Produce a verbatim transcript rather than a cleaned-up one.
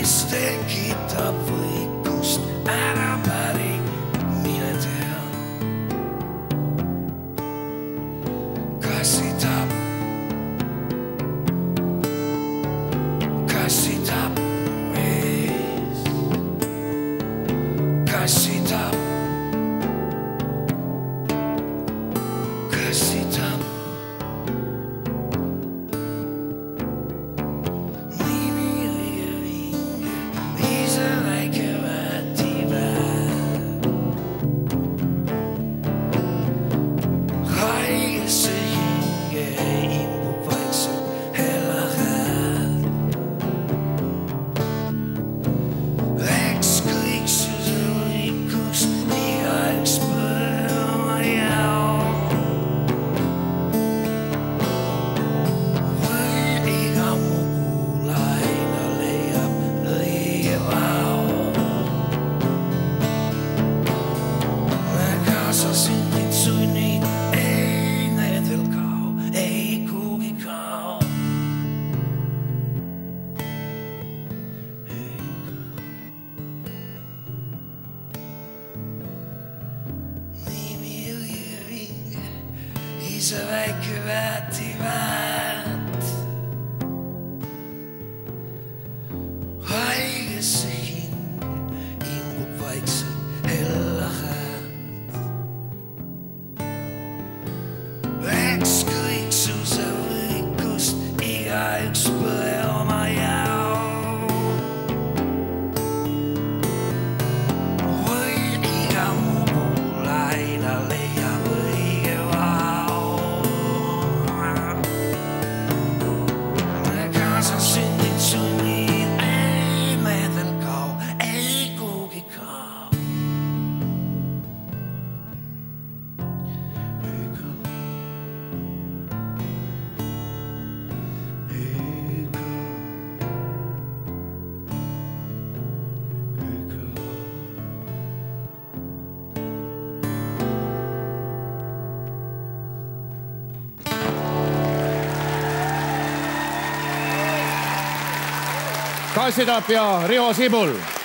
kes tekitab võikust, ära päri, mine tea. Kassitab, kassitab mees, kassitab, kassitab. Sa sünnid sunnid, ei nendel kao, ei kuhugi kao. Nimi õige ring, ise väike väetiväät. Haigesse hinge ingub vaikselt hella hääl. Eks kõik suuse võikust, igaüks põe oma jao. Või iga muu laina leiab õige vao. Kaasa sünnid sunnid, ei nendel kao, ei kuhugi kao. Kassitapp ja Riho Sibul.